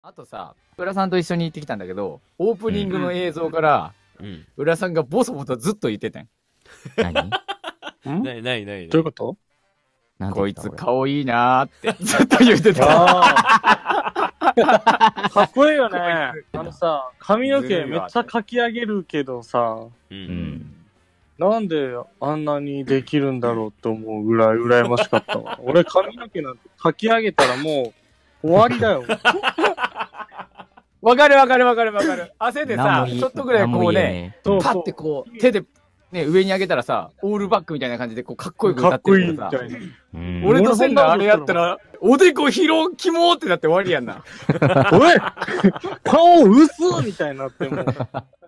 あとさ、浦さんと一緒に行ってきたんだけど、オープニングの映像から、 うん。 浦さんがボソボソずっと言ってたん。 何ない。 どういうことなんてこいつ言った俺顔いいなーってずっと言ってた。 ああ。かっこいいよね。さ、髪の毛めっちゃかき上げるけどさ、 う。 うんん。 なんであんなにできるんだろうって思うぐらい羨ましかったわ。俺髪の毛なんてかき上げたらもう終わりだよ。 わかる。汗でさ、 何も言えちょっとぐらいこうね、 ね。 そうそうパッてこう、手で、ね、上に上げたらさ、オールバックみたいな感じでこうかっこよく歌かってこいいっるけどさ、 みたいな。 うん俺とセンがあれやったら、おでこ広キモーってなって終わりやんな。 おい顔薄っみたいになってもう。